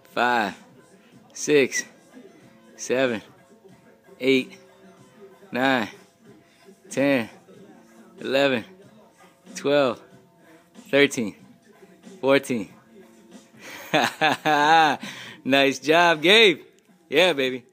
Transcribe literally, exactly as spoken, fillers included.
five, six, seven, eight, nine, ten, eleven, twelve, thirteen, fourteen. Nice job, Gabe. Yeah, baby.